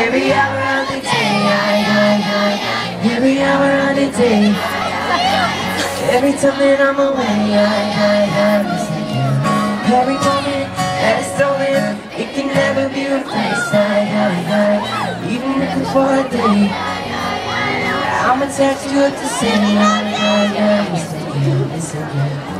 Every hour of the day, every hour of the day. Every time that I'm away, miss you. Every moment that it's stolen, it can never be replaced. Even if it's for a day, I'm attached to it to say, miss you.